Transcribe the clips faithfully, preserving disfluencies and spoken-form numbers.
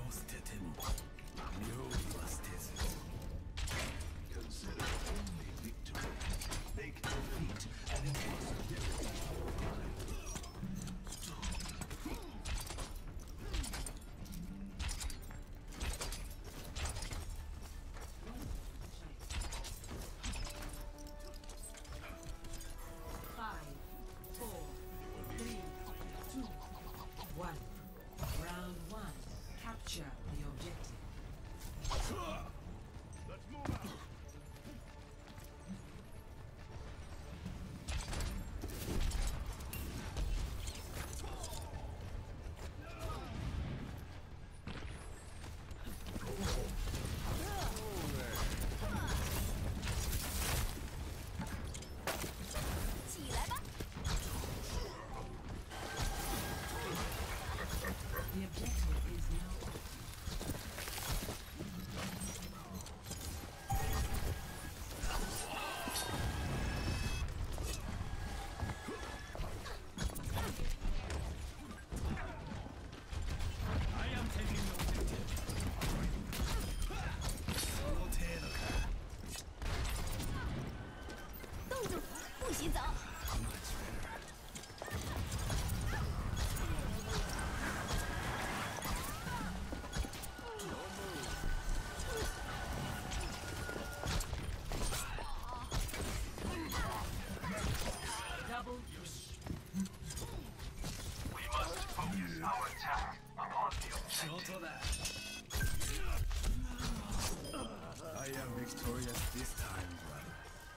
捨てても妙理は捨てず Consider only victory. Make defeat an impossibility. Five, four, three, two, one. Round one. Capture the objective. Let's move out. The objective is now. I am taking the objective. その程度か。 冻住，不许走！ Much better. Double. We must focus our attack upon the objective. 仕事だ。I am victorious this time, brother.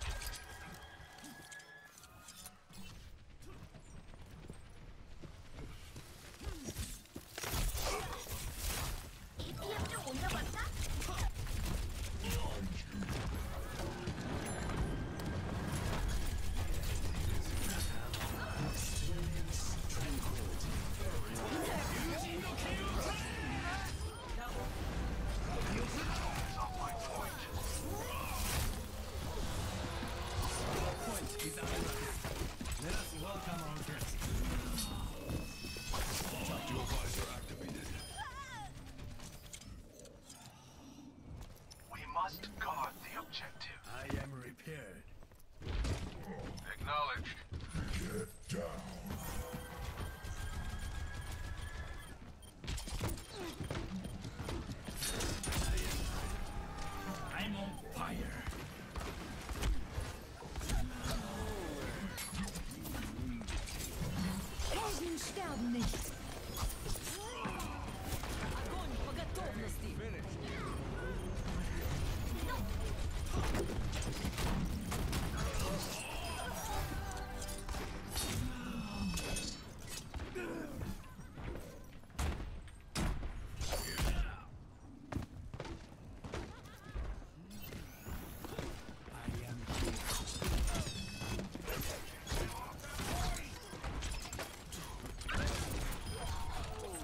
别是我们的晚餐。 Point is ours. Let us welcome our guest. Tactical visor activated. We must guard the objective. I am repaired. Acknowledged. Get down. I'm on fire. Helden sterben nicht. Огонь по готовности. I am here.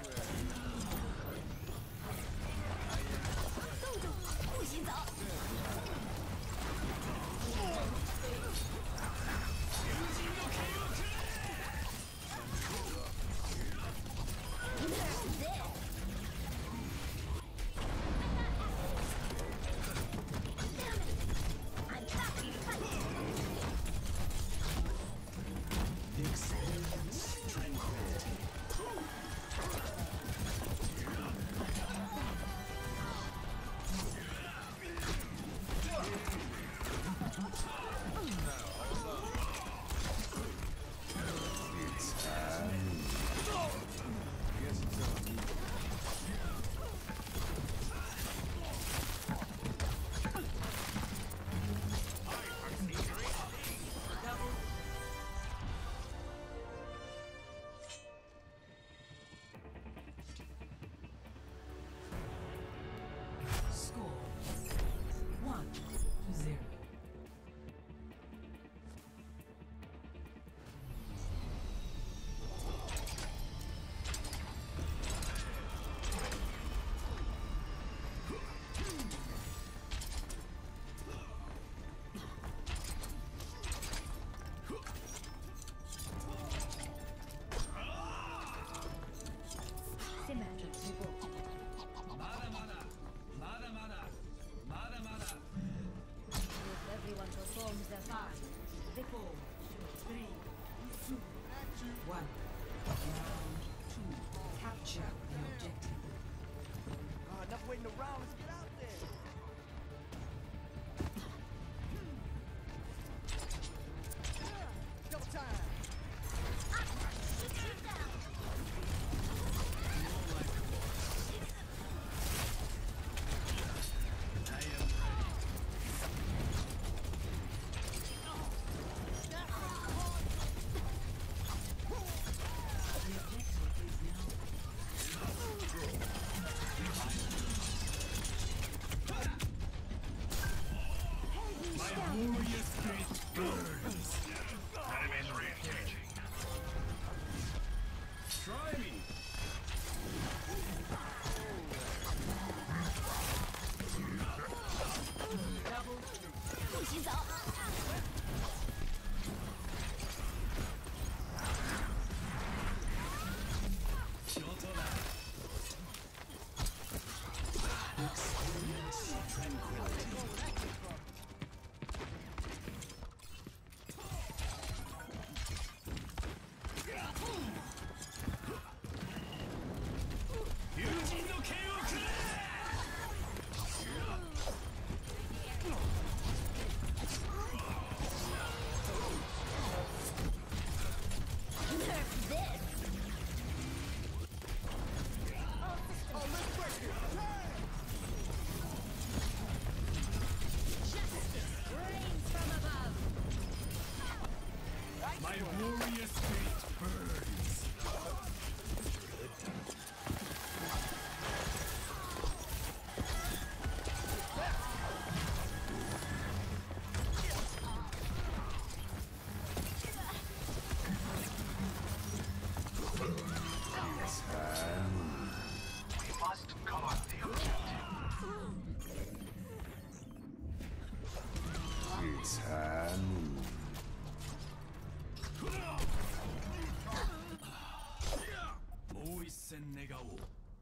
戦願おう。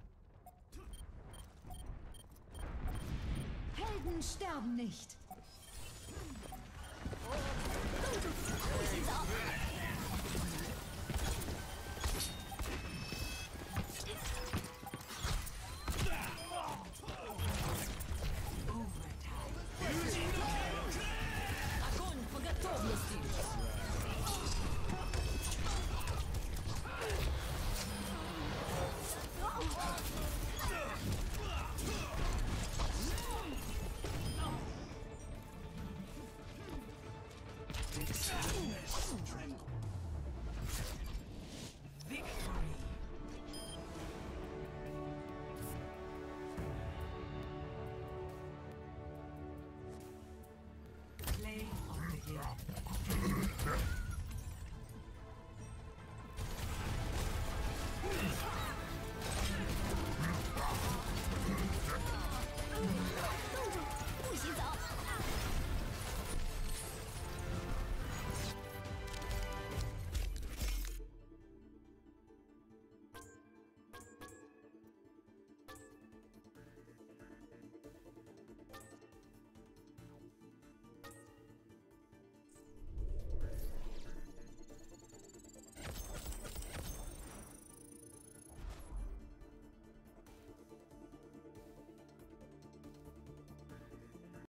Helden sterben nicht. 洞主，不许走！